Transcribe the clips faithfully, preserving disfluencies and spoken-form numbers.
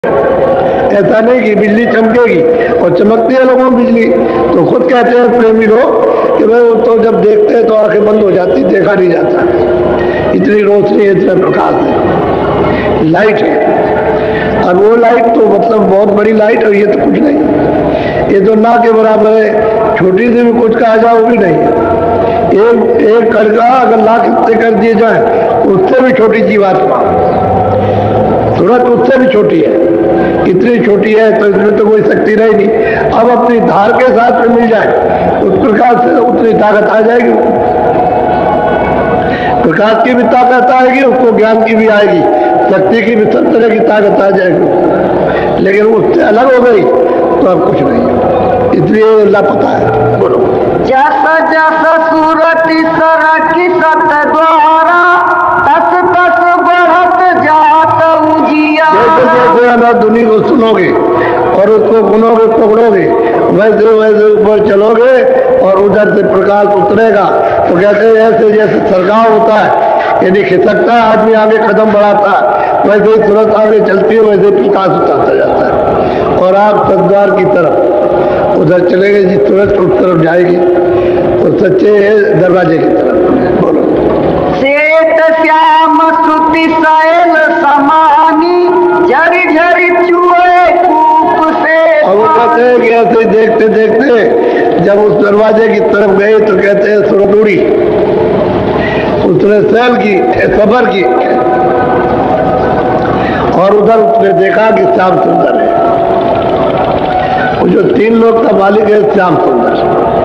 ऐसा नहीं कि बिजली चमकेगी और चमकती है लोगों में बिजली, तो खुद कहते हैं प्रेमी लोग कि भाई तो जब देखते हैं तो आंखें बंद हो जाती, देखा नहीं जाता, इतनी रोशनी है, इतना प्रकाश है, लाइट है। और वो लाइट तो मतलब बहुत बड़ी लाइट है, ये तो कुछ नहीं, ये तो ना के बराबर है, छोटी सी भी कुछ कहा जाए वो भी नहीं है। एक एक कड़का अगर लाख हिस्से कर दिए जाए उससे भी छोटी जीवात्मा, सूरज उससे भी छोटी है, इतनी छोटी है तो इसमें तो कोई शक्ति रही नहीं। अब अपनी धार के साथ में मिल जाए उस प्रकाश से उतनी ताकत आ जाएगी, प्रकाश की भी ताकत आएगी, उसको ज्ञान की भी आएगी, शक्ति की भी सब तरह की ताकत आ जाएगी। लेकिन उससे अलग हो गई तो अब कुछ नहीं, इसलिए लापता है। बोलो जैसा जैसा सूरत सरकी सत द्वारा तस तस बढ़त जात उजिया। जैसे जैसे अनाथ दुनिया को सुनोगे और उसको गुनोगे पकड़ोगे, वैसे वैसे ऊपर चलोगे और उधर से प्रकाश उतरेगा। तो कहते हैं ऐसे जैसे सरगाव होता है, यदि खिसकता है आदमी आगे कदम बढ़ाता है, वैसे ही तुरंत आगे चलती है, वैसे प्रकाश उतरता जाता है। और आप सद्वार की तरफ उधर चलेंगे, जिस तुरंत उस तरफ जाएगी और सच्चे दरवाजे की तरफ। बोलो श्वेत श्याम सुति शैल समानी झरी झरी चुए कूप से। और वो कहते हैं कि ऐसे देखते देखते जब उस दरवाजे की तरफ गए तो कहते हैं सूरत उड़ी, उसने सैल की, सबर की, और उधर उसने देखा कि श्याम सुंदर है। वो जो तीन लोग का मालिक है श्याम सुंदर,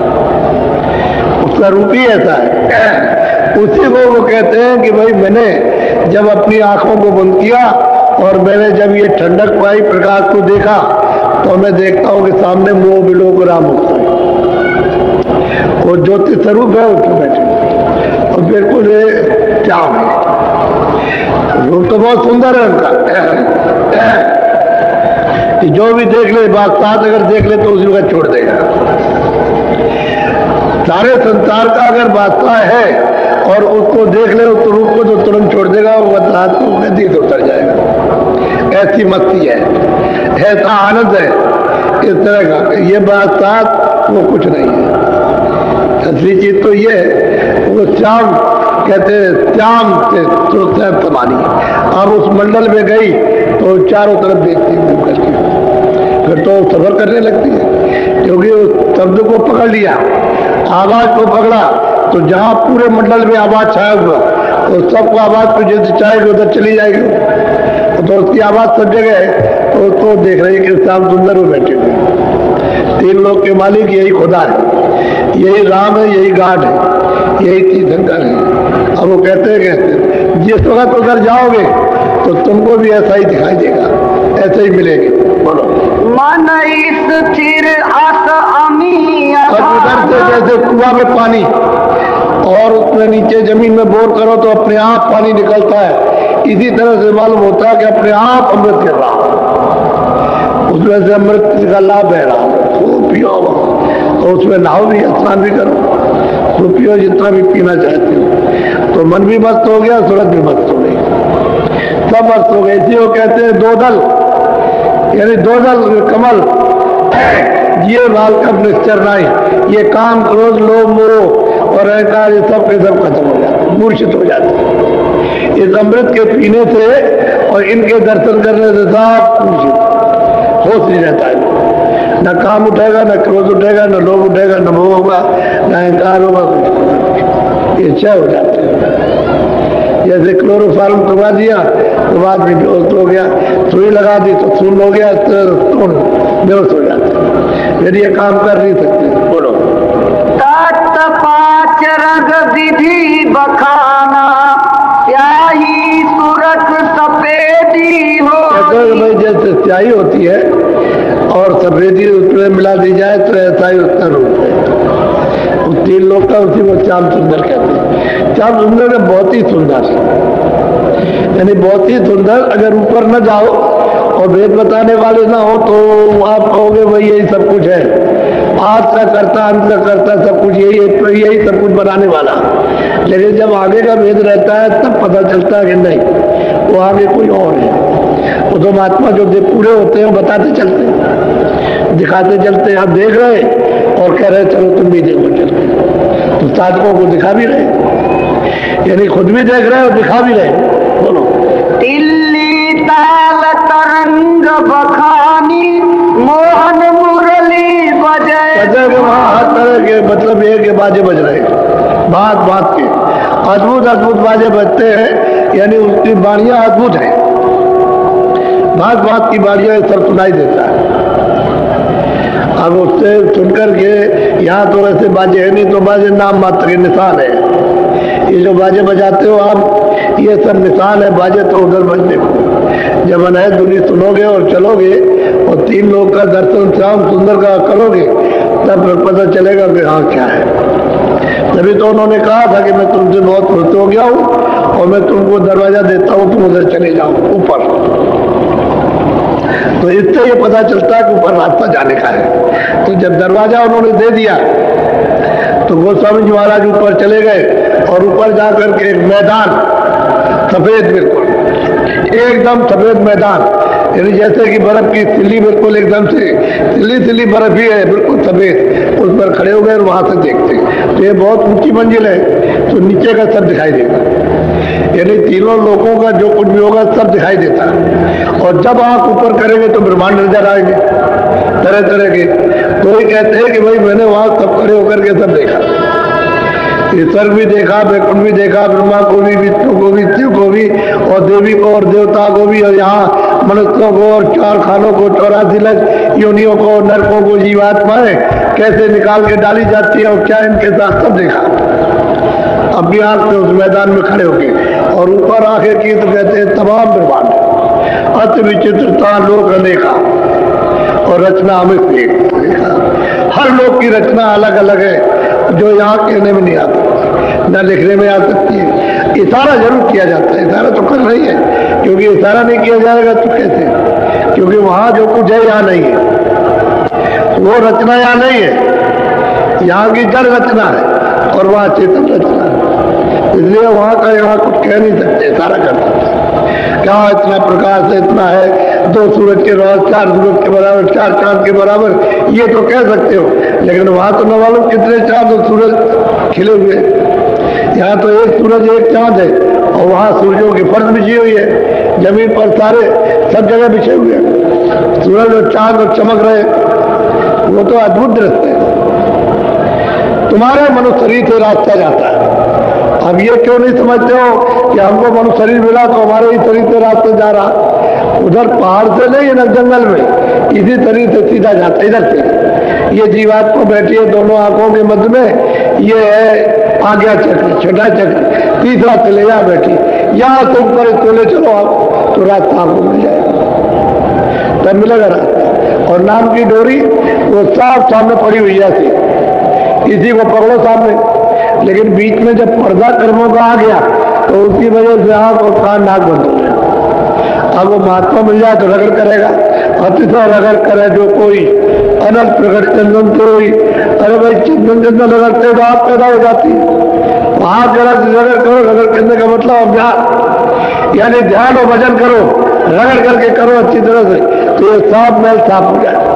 उसका रूप ही ऐसा है। उसी को वो कहते हैं कि भाई मैंने जब अपनी आंखों को बंद किया और मैंने जब ये ठंडक पाई, प्रकाश को देखा, तो मैं देखता हूँ कि सामने मोह बिलोक राम होता है, वो ज्योति स्वरूप है उसमें बैठे और बिल्कुल श्याम है, रूप तो बहुत सुंदर है उनका। कि जो भी देख ले, बात साथ अगर देख ले तो उसी को छोड़ देगा। सारे संसार का अगर बादशाह है और उसको देख ले उस रूप को तो तुरंत छोड़ देगा और वह रात को नदी से उतर जाएगा। ऐसी मस्ती है, ऐसा आनंद है इस तरह का। ये बादशाह वो कुछ नहीं है, असली चीज तो ये है वो श्याम कहते हैं, श्याम से सुरक्षित समानी। अब उस मंडल में गई तो चारों तरफ देखती घूम करके, फिर तो सफर करने लगती है, क्योंकि उस शब्द को पकड़ लिया, आवाज को पकड़ा, तो जहां पूरे मंडल में आवाज छाया हुआ तो सबको आवाज को जैसे चाहेगी उधर चली जाएगी। तो उसकी आवाज सब जगह है, तो उसको देख रही कि श्याम सुंदर में बैठे हुए। तीन लोग के मालिक यही खुदा है, यही राम है, यही गाड है, यही तीर्थंकर है। अब वो कहते हैं कहते जिस वक्त उधर जाओगे तो तुमको भी ऐसा ही दिखाई देगा, ऐसे ही मिलेंगे। बोलो मन स्थिर आस अमी। अब उधर से जैसे कुआं में पानी और उसमें नीचे जमीन में बोर करो तो अपने आप पानी निकलता है, इसी तरह से मालूम होता है कि अपने आप अमृत गिर रहा, उसमें से अमृत का लाभ बह रहा, तो पियो तो उसमें नहाओ भी, स्नान भी करो, तो पियो जितना भी पीना चाहते हो। तो मन भी मस्त हो गया, सूरत भी मस्त हो गई, सब मस्त हो गए। इसी को कहते हैं दो दल, यानी दो दल कमल, ये बाल का निश्चर नहीं, ये काम क्रोध लोभ मोह और अहंकार ये सब के सब खत्म हो जाते, मूर्छित हो जाते इस अमृत के पीने से और इनके दर्शन करने से सब मूर्छित, होश नहीं रहता है। न काम उठेगा, न क्रोध उठेगा, न लोभ उठेगा, न मोह होगा, न अहंकार होगा, ये क्षय हो जाते हैं। जैसे क्लोरोफार्म करवा दिया तो बाद में बेहोश हो गया, सुई लगा दी तो सुन हो गया, तो बेहोश हो जाते, फिर ये काम कर नहीं सकते। बोलो तत् पाँच रंग विधि बखाना स्याही सुरख सफेदी हो। भाई जैसे स्याही होती है और सफेदी उसमें मिला दी जाए तो ऐसा ही उसका रूप है। उस तीन लोग का उसी को श्याम सुंदर कहते हैं। श्याम सुंदर है बहुत ही सुंदर, यानी बहुत ही सुंदर। अगर ऊपर न जाओ और वेद बताने वाले ना हो तो आप कहोगे भाई यही सब कुछ है, आज का करता अंत का करता सब कुछ यही है, यही सब कुछ बनाने वाला। लेकिन जब आगे का भेद रहता है तब पता चलता है कि नहीं, वो आगे कोई और है, वो तो महात्मा जो दे पूरे होते हैं बताते चलते हैं, दिखाते चलते हैं। आप देख रहे और कह रहे चलो तुम भी देखो चलते, तो साधकों को दिखा भी रहे, यानी खुद भी देख रहे और दिखा भी रहे। बोलो। दिल्ली ताल तरंग बखानी मोहन मुरली बजे बजे के वहाँ हर तरह के, मतलब ये के बाजे बज रहे, बात बात के अद्भुत अद्भुत बाजे बजते हैं, यानी उसकी बाणियां अद्भुत है, बात बात की बाणियां सब सुनाई देता है। अब उससे सुनकर के यहाँ तो वैसे बाजे है नहीं, तो बाजे नाम मात्र के निशान है। ये जो बाजे बजाते हो आप, ये सब निशान है, बाजे तो उधर बजने को। जब अनहद धुनी सुनोगे और चलोगे और तीन लोग का दर्शन श्याम सुंदर का करोगे, तब पता चलेगा कि हाँ क्या है। तभी तो उन्होंने कहा था कि मैं तुमसे बहुत खुश हो गया हूँ और मैं तुमको दरवाजा देता हूँ, तुम उधर चले जाओ ऊपर। तो इससे ये पता चलता है कि ऊपर रास्ता जाने का है। तो जब दरवाजा उन्होंने दे दिया तो गोस्वामी जी महाराज ऊपर चले गए और ऊपर जाकर के एक मैदान, सफेद बिल्कुल एकदम सफेद मैदान, यानी जैसे कि बर्फ की सिल्ली, बिल्कुल एकदम से सिल्ली सिल्ली बर्फ ही है, बिल्कुल सफेद। उस पर खड़े हो गए और वहां से देखते, तो ये बहुत ऊंची मंजिल है, तो नीचे का सब दिखाई देगा, यानी तीनों लोगों का जो कुछ भी होगा सब दिखाई देता है। और जब आप ऊपर करेंगे तो ब्रह्मांड नजर आएंगे तरह तरह के। तो ये कहते हैं कि भाई मैंने वहां सब खड़े होकर के सब देखा, स्वर्ग भी देखा, वैकुंठ भी देखा, ब्रह्मा को भी, विष्णु को भी, शिव को भी, और देवी को और देवता को भी, और यहाँ मनुष्यों को और चार खानों को, चौरासी लाख योनियों को, नरकों को, जीवात्माएं कैसे निकाल के डाली जाती है और क्या इनके साथ सब देखा अपनी आंख से उस मैदान में खड़े होके। और ऊपर आके की तो कहते हैं तमाम ब्रह्मांड, अति विचित्रता लोक अनेका और रचना हमें देखा। हर लोक की रचना अलग अलग है, जो यहाँ कहने में नहीं आता, न लिखने में आ सकती है। इशारा जरूर किया जाता है, इशारा तो कर रही है, क्योंकि इशारा नहीं किया जाएगा तो कैसे, क्योंकि वहां जो कुछ है यहाँ नहीं है, वो रचना यहाँ नहीं है, यहाँ की जड़ रचना है और वहाँ चेतन रचना है। इसलिए वहां का यहाँ कुछ कह नहीं सकते, इशारा कर सकते क्या इतना प्रकाश है, इतना है, दो सूरज के बराबर, चार सूरज के बराबर, चार चांद के बराबर, ये तो कह सकते हो। लेकिन वहां तो न मालूम कितने चांद और सूरज खिले हुए। यहाँ तो एक सूरज एक चांद है और वहां सूरजों की फर्श बिछी हुई है, जमीन पर सारे सब जगह बिछे हुए हैं, सूरज और चांद और चमक रहे, वो तो अद्भुत दृश्य है। तुम्हारे मनुष्य शरीर से रास्ता जाता है। अब ये क्यों नहीं समझते हो कि हमको मनुष्य शरीर मिला तो हमारे ही शरीर से रास्ता जा रहा, उधर पहाड़ से नहीं, ना जंगल में, इसी शरीर से सीधा जाता इधर से। ये जीवात्मा बैठी है दोनों आंखों के मध्य में, ये है आज्ञा चक्र, छठा चक्र, तीसरा चले जा बैठी, यहाँ से ऊपर इसको ले चलो आप तो रास्ता आपको मिल जाएगा, तब मिलेगा रास्ता। और नाम की डोरी वो साफ सामने पड़ी हुई है, इसी को पकड़ो सामने। लेकिन बीच में जब पर्दा कर्मों का आ गया तो उसकी वजह से आंख और कान नाक बंद हो गया। अब वो महात्मा मिल जाए तो रगड़ करेगा, अतिशय रगड़ करे जो कोई अनंत प्रकट चंदन तो हुई। अरे भाई चंदन चंदन रगड़ते तो आप पैदा हो जाती है। हाथ जरा रगड़ करो, रगड़ करने का मतलब अभ्यास, यानी ध्यान और भजन करो, रगड़ करके करो अच्छी तरह से, तो ये साफ मैल साफ हो जाए।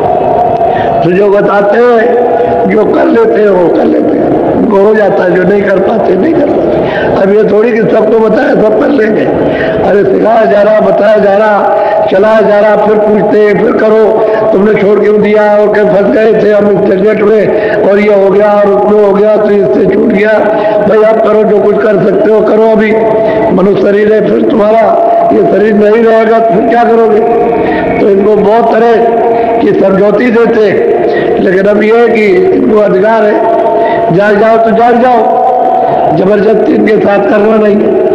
तो जो बताते हैं जो कर लेते हैं वो कर लेते हैं, वो हो जाता है, जो नहीं कर पाते नहीं कर पाते। अब ये थोड़ी कि सबको बताया सब कर लेंगे। अरे सिखाया जा रहा, बताया जा रहा, चलाया जा रहा, फिर पूछते हैं, फिर करो, तुमने छोड़ क्यों दिया, और कहीं फंस गए थे हम इस झंझट में, और ये हो गया और उसमें हो गया तो इससे छूट गया। भाई आप करो, जो कुछ कर सकते हो करो। अभी मनुष्य शरीर है, फिर तुम्हारा ये शरीर नहीं रहेगा तो फिर क्या करोगे। तो इनको बहुत तरह की समझौती देते, लेकिन अब ये है कि इनको अधिकार है, जाग जाओ तो जाग जाओ, जबरदस्ती इनके साथ करना नहीं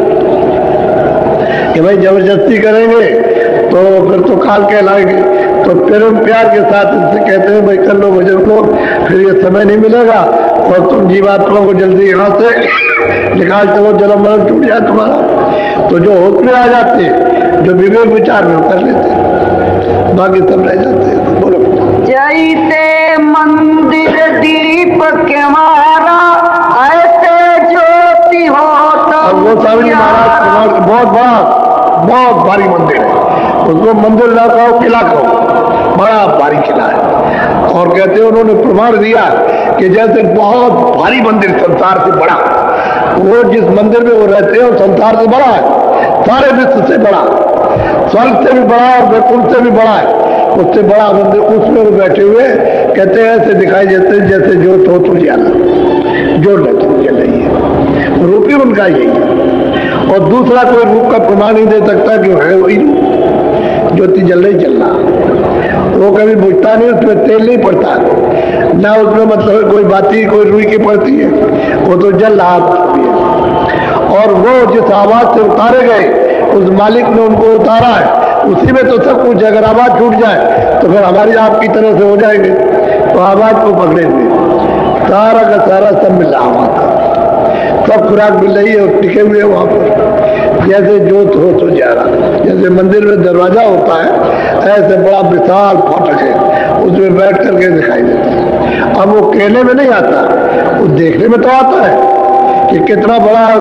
कि भाई जबरदस्ती करेंगे तो फिर तो काल कहलाएंगे। तो प्रेम प्यार के साथ इनसे कहते हैं भाई कर लो भजन को, फिर ये समय नहीं मिलेगा और तुम जीवात्मा को जल्दी यहाँ से निकाल चलो, जन्म मरण छूट जाए तुम्हारा। तो जो होश में आ जाते हैं, जो विवेक विचार में कर लेते हैं, बाकी सब रह जाते हैं। बोलो। जैसे मंदिर दीप के मारा ऐसे ज्योति हो। अब वो स्वामी महाराज बहुत बड़ा बहुत भारी मंदिर है, उसको मंदिर ना कहो, किला कहो, बड़ा भारी किला है। और कहते हैं उन्होंने प्रमाण दिया कि जैसे बहुत भारी मंदिर संसार से बड़ा, वो जिस मंदिर में वो रहते हैं वो संसार से बड़ा है, सारे विश्व से बड़ा, स्वर्ग से भी बड़ा और वैकुंठ से भी बड़ा है, उससे बड़ा मंदिर, उसमें वो बैठे हुए कहते हैं ऐसे दिखाई देते हैं जैसे ज्योत हो तो ज्यादा जो जल रही है, रूप ही उनका यही है। और दूसरा कोई रूप का प्रमाण नहीं दे सकता कि है वही रूप, ज्योति जल रही चल रहा, वो कभी बुझता नहीं, उसमें तेल नहीं पड़ता ना, उसमें मतलब कोई बाती कोई रुई की पड़ती है, वो तो जल रहा है। और वो जिस आवाज से उतारे गए उस मालिक ने उनको उतारा है, उसी में तो सब कुछ। अगर आवाज छूट जाए तो फिर हमारी आपकी तरह से हो जाएंगे, तो आवाज को पकड़ेंगे, सारा का सारा सब मिल रहा आवाज, सब खुराक मिल रही है और टिके हुए वहां पर, जैसे जोत हो तो जा रहा। जैसे मंदिर में दरवाजा होता है ऐसे बड़ा विशाल फाटक है, उसमें बैठ करके दिखाई देता है। अब वो कहने में नहीं आता, वो देखने में तो आता है कि कितना बड़ा